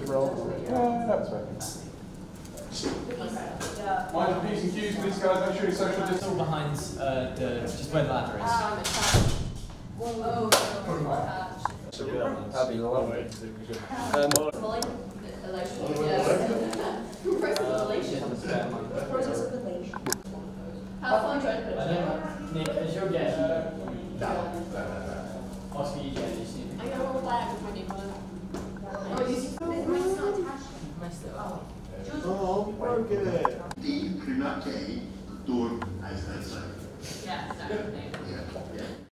roll. Yeah, that was working. Mind your P's and Q's for these guys, make sure you're social distance. All behind just where the ladder is. That'd be lovely. How far do I put it? Nick, as you're getting, Oscar, you get this. I got a little bag with my name on it. Oh, you see? Oh, broken it. Die prima che tur. Yeah, exactly.